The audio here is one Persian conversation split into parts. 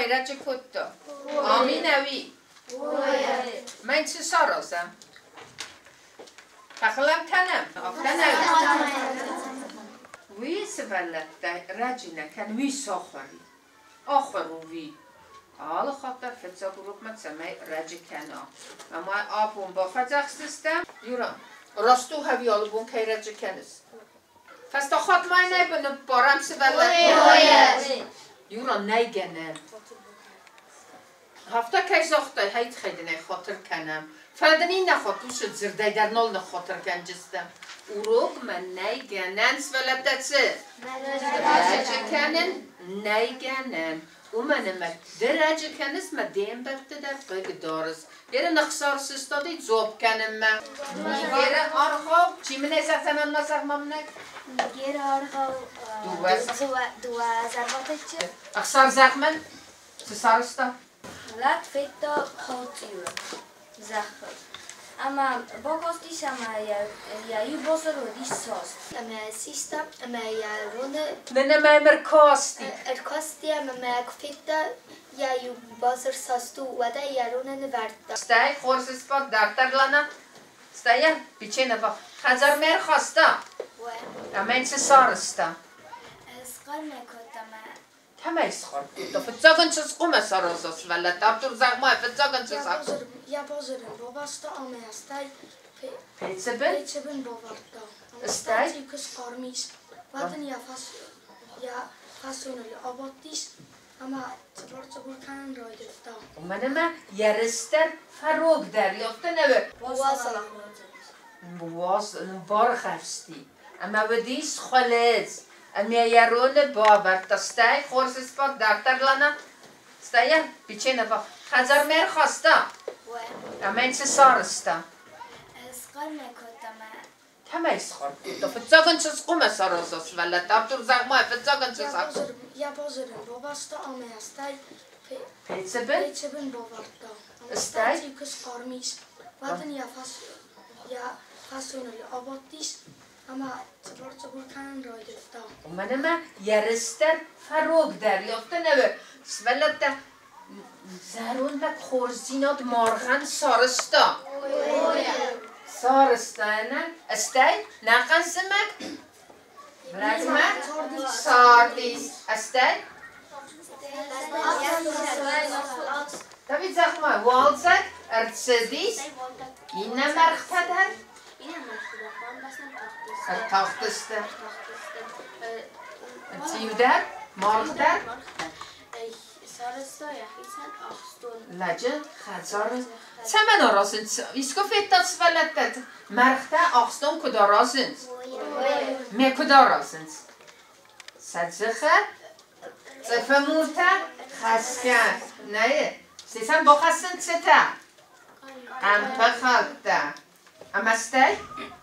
خیرت کتتا آمین اوی من چه سارازم فخلم تنم وی سبلت رجینه کن وی ساخوری آخورو وی حال خاطر فتزا گروپ متسمه رجی کنا اما آبون با فتزاق سیستم یوران راستو هوی آلبون که رجی کنست فستا خاط مای نبینه بارم سبلت یوران نیگنه هفته که زاخته هیت خیلی نه خاطر کنم فردنی نخواد دوشت زرده در نال نخاطر کنجستم اوروگ من نیگنن سبلت چه؟ رجی کنن نیگنن او منم درجه کنست ما دیم برده در قیق دارست یه نخسار سستادی زوب کنم من میگیره آرخو چی منه زفتنان نصف ممنک؟ میگیره آرخو دو زرباته چه؟ اخسار زخمن؟ چه سارستا؟ لات فیتا خاطیو زخم اما با کاستیش اما یایو بازر رو دیش ساست اما سیستا اما یارونه نه مایمر کاستی کاستی اما فیتا یایو بازر ساستو و دا یارونه نورد استای خورس اسپاک دفتر لانه استای بیچه نفا خزار میر خواستا اما این چه سارستا اسقال مکوتا تمه اسخار کتا فتزاگن چه سقوم ساراساس ولی تابتور زغمای فتزاگن چه سارساس یا بازرم باباستا آمه استای پیچه بن؟ پیچه بن باباستا استای؟ استای کس قارمیش وقتی یا فاسونه یا آبادیش اما چبار کنن رای دفتا منم یرستر فروغ دریافته نوه بواز بار خفستی اما ودیس خلیز اما یرون باور تستای خورس اسپاک دفتر لانه استای بیچه نفا خزار میر خواستا اما این چه سارستا اسقال مکوتا تمه اسخار کتا فتزاگن چه سقوم ساراساس ولی تابتور زغمای فتزاگن چه سارساس یا بازرم باباستا آمه استای پیچه بن؟ پیچه بن باباستا استای؟ کس قارمیش وقتی یا فاسونه یا آبادیش اما چبار کنن رای دفتا منم یرستر فروغ دریافته نوه ولی زرون بک خورزینات مارغن سارستا سارستا نه؟ استای؟ نقن سمک؟ رزمک؟ ساردیس استای؟ تبید زخمه والزک؟ ارتسدیس؟ اینه مرختدر؟ تاختسته تیودر؟ مارختر؟ سارستا یخیسن آخستون لجه خزار سمن آراسند ایسکو فیتاس ولدت مرخته آخستون کدا راسند می کدا راسند سدزخه زفه موتا خسکن نه سیسن با خستند ستا امپه خالده امسته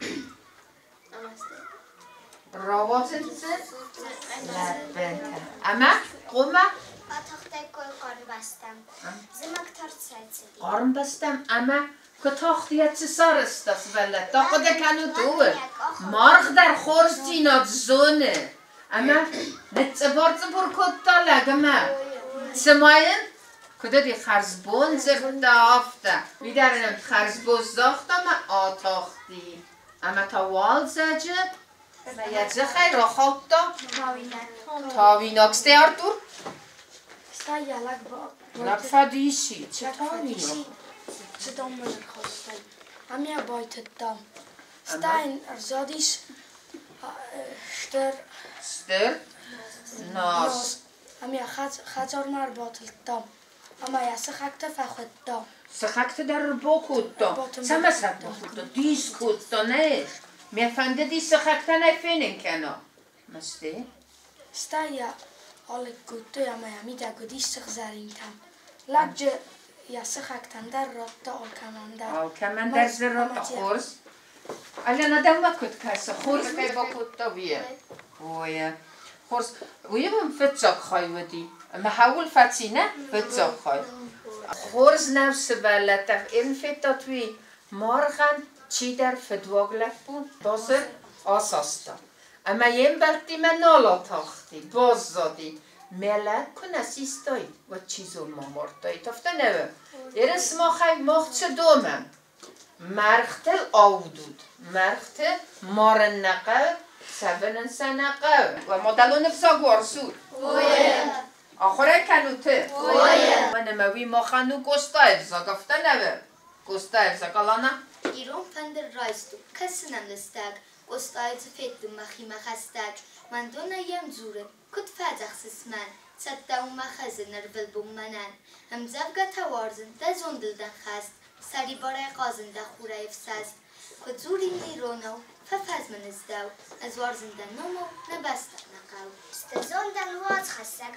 رواتند سه لبنته اما قومه تاخته قارن بستم زمک تارت سایت قارن بستم اما کتاختیت چه سارستاس ولد تا خود کنو دوه مارغ در خورس جینات زونه اما نتبار زبور کتا لگمه سماین کده دی خرزبون زرده آفته بیدرنم خرزبون زاخته ما آتاختی اما تا وال زجه یجه خیلی را خواب دا تاویناکسته آرتور ستا یالک با لطفادیشی چه تاویناک چه دامن خواستم همیا باید دام ستا این ارزادیش ستر ناس همیا خزار مر باطل دام اما یا سخکت فخود دام سخکت در با کود دا سمه سب با کود دا دیس کود دا نه میفنده دی سخکت نفینن کنا مسته؟ ستا یا حال گوتو یا میامی دا گودیش سخ زرین تم لگجه یا سخکتن در رات دا آلکمن در زرات خورس الیانا دم کود کسا خورس که با کود دا بیه اوه خورس اوه من فتزاک خواهی ودی اما حول فتی نه فتزاک خواهی خورس نفس بلده این فتا توی مارغن چی در فدواغلک بود بازر آساستا اما یم بلدی من نالا تاختی باز زادی ملت کنه سیستای و چیزول مامورتای تفتنه ایرس ما خیلی مخت دومم مرختل آودود مرختل مارنقه سبنن سنقه و مدلو نفسا گورسود آخره کنوته من موی ما خانو گستایف زاگفته نوه گستایف زاگالانا ایرون فندر رایستو کسنم لستگ گستایف فیدم مخی مخستگ من دونایم زوره کد فادخ سسمن صدق مخزن نرفل بومنن هم زبگا توارزن ده زندلدن خست سری باره قازن ده خوره افسست کد زوری نیرونو ففاز من ازدو از وارزن ده نومو نبستن نقاو استزون دلوات خستگ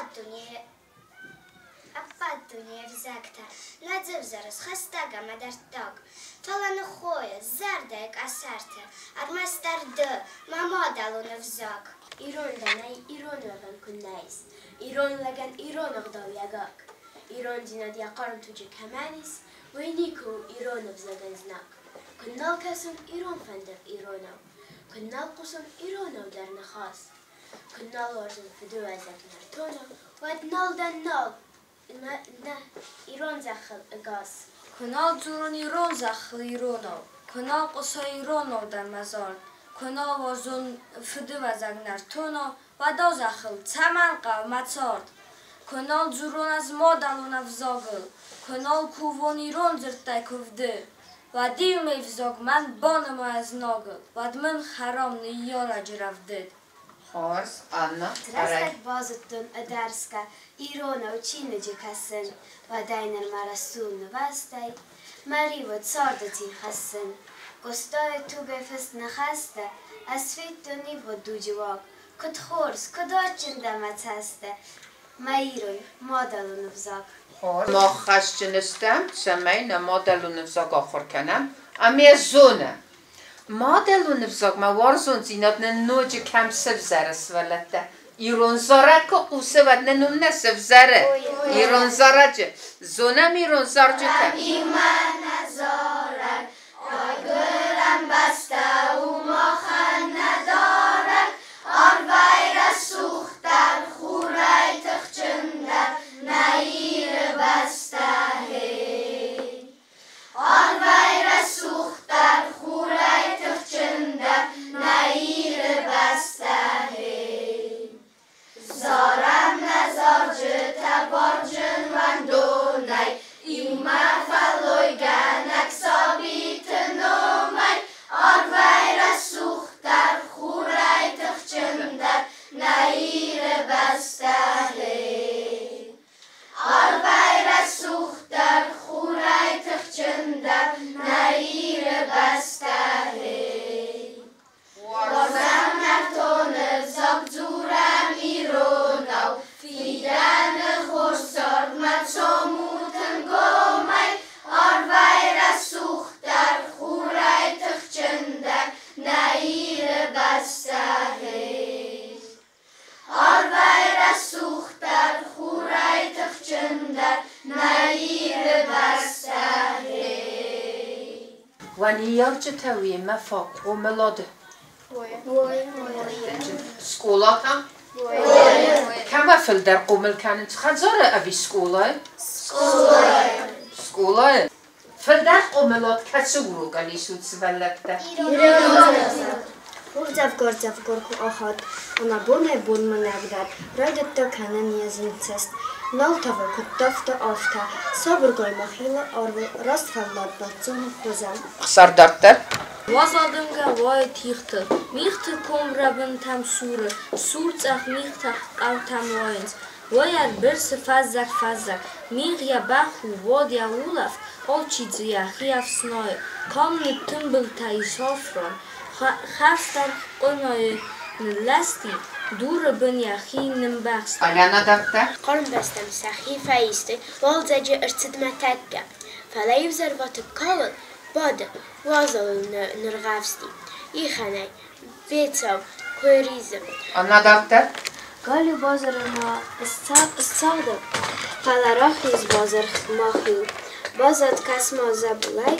أباد دنيا رزقتها لا زرزرس خستاقة مدرتاق طلع نخويا زردك أسرتها أرمستر دو ما مادلو نفزاق إيرون دناي إيرون لغن كنايس إيرون لغن إيرون أغدو يغاق إيرون دينا دي قرن توجي كمانيس وينيكو إيرون بزغن زناق كنال كاسم إيرون فندر إيرونو كنال قسم إيرونو در نخاص كنال ورزن فدو ازك نرتونو ودنال دنال إيرون زخل إغاز کنال زورون ایرون زخل ایرونو کنال قصا ایرونو در مزار کنال وارزون فدو و زگنر تونو و دا زخل تمن قومت سارد کنال زورون از مادلون افزاگل کنال کوون ایرون زرده کفده و دیو میفزاگ من بانم از ناگل و من خرام نیارا جرفدد خارس آنا ترستك بازتون أدارسكا إيرونا وچين جكسن وداينر مرسول نباستي ماري وتصاردتي خسن قستاي توغي فست نخسته أسفيت دوني بودو جواك كد خورس كد آچن دمت هسته ما إيروي مادلو نفزاك ما خشنستم سمين مادلو نفزاق آخر کنم امی زونه مادلو نفزاق ما وارزون زینات نوجه کم سفزرس ولده ایرون زاره که قوسه ود نون نسفزره ایرون زاره جه زونم ایرون زاره جه که ایمان نزارن آگرم بسته و ما خن ندارن آرویر سوختر خورای تخچندر نیر بسته هی آرویر سوختر خورای تخچندر نیر بسته هی زارم نزار جه تبارجن من دونای ایما فلوی گنک سابیت نومای آرویر سوختر خورای تخچندر نیر بسته هی آرویر سوختر خورای تخچندر نیر بسته هی وارزم نتونه زاق زورم ایرونو فیدن خورسار متساموتن گومای آرویر سوختر خورای تخچندر نیر بسته هی آرویر سوختر خورای تخچندر نیر بسته هی و نیار چه تویه مفاق و ملاده سکولات هم؟ کم وفل در قومل کنن چقدر زاره اوی سکولای؟ سکولای فل در قوملات کسی برو گلی سود سولکته Urzav gorku ohad, ona bune bulma negdad, rajdatta kanan jezintest, naltava kuttafta afta, saburgoy mahila arvu rastfallad batzun huzam. خسر دارده؟ وازادنگا وای تیخته میخت کم ربن تم سوره سور تخ میخت قو تم واینز وایار برس فزک میغ یا بخو واد یا اولف آل چیزی یا خیف سنای کام نتنبل تایی سافران خستر قنای نلستی دور بن یا خی نمبخست آلیانا دارده؟ قرن بستم صحیفه ایستی والزجه ارتد متکه فلا يفزر واتكالل بعد وازل نرغافستي يخناي بيتسو كوريزم آنا دارده؟ قالوا بازرنا استعدب فلا راخيز بازر ماخيو بازد كاسما زبلاي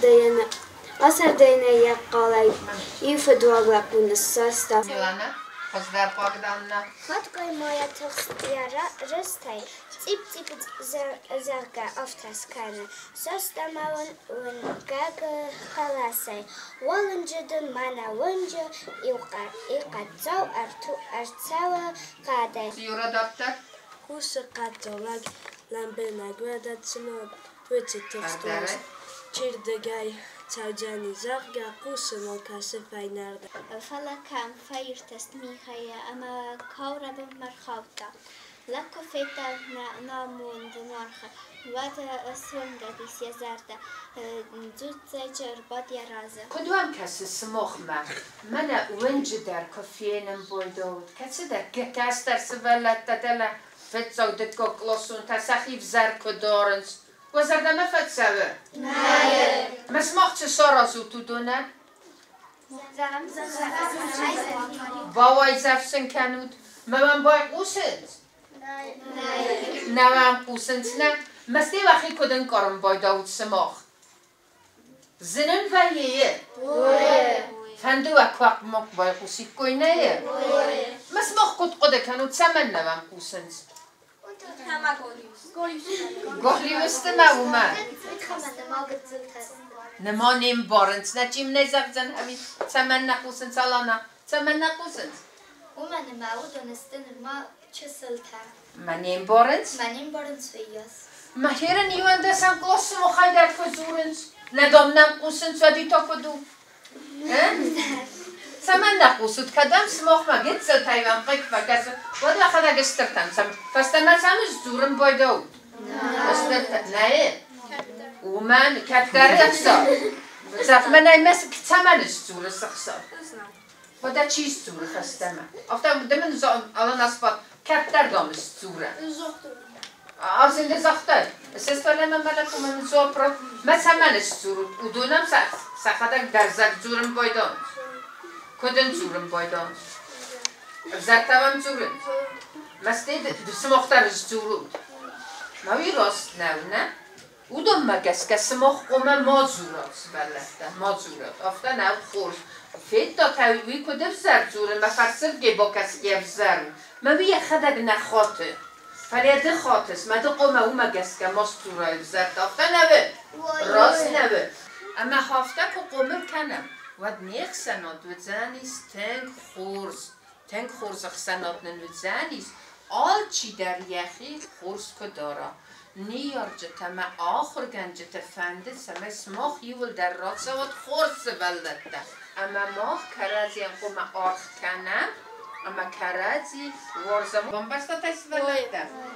أسر دينا يقالي يفدوا لكم الساستا Milana, خزده پاک داننا خودگاه مایا تخستیا رستای تیپ زرگا افتاس کنه سستمون ونگاگ خلاصه ولنجدن منا ونجا ایقاتزو ارتزو قاده یورا دابتر Kuussa kattolag lämpönä kuotat sanoo vyötsettekstuus. Chirdegai tsaujani zarga kuussa molkaa se fajnarda. فلا كان فاير تسميخيا أما كورب مرخوطة لكو فيتا نامون دمارخة واتا أسوندا بيس يزاردا زود زيجر باد يرازة کدوم کسی سمخ من ونج در کافینم بایدود کسی در کس در سوالت دل فتسو دکو کلاسون تسخیف زر کدارنس وزرده ما فتسوه نه مسمخ چه سارازو تو دونه باوای زفسن کنود من باید قوسند نه من قوسند نه مستی وقتی کدن کارم بایدود سمخ زنن و یه فندو اکواق مک بای قوسی کوی نه مسمخ کد قده کنود سمن نمم قوسند گولی وسته مومن نما نیم بارنس نه چیم نزق زن همی سمن نقوسند سالانا سمن نقوسند ومن معود ونستن ما چسلتا من نیم بارنس منیم بارنس فیاس مهیر نیوان دستم قلاسم و خیدر کزورنس ندام نم قوسند سادی تا کدو سمن نقوسود کدام سماخ مگه سل تایوان قیق فکس ود لخدا گسترتم سم فستمت همش زورم بایدو نه و من کتر اقصار زف من ایمس کتمنش زور سخصار خدا چیز زور فستمه افتم دمن الان اسپاد کتر دامش زوره آزنده زختر سستوله من ملکو من زور پرو مسمنش زور و دونم سخدا درزد زورم بایدان کدن زورم بایدان زرتوام زورم مستی سمخترش زورود ماوی راست نه او دم مگس که سمخ قومه ما زورات بلده ما زورات افته نو خورش فید دا تاوی کده زر زوره مفرسر گیبا کس گیب زر ماوی یه خدق نخاطه فریده خاطس مده قومه او مگس که ما زورای زرد افته نوه راست نوه اما هفته که قومه کنم ود نیخ سنات و زنیست تنگ خورز خسنات ننو زنیست آل چی در یخی خورز که دارا نیار جتمه آخر گنجت فنده سمه سماخ یول در رات سواد خورز ولدته اما ماخ کرازی قوم آخ کنم اما کرازی ورزم بمبسته تایست ولدته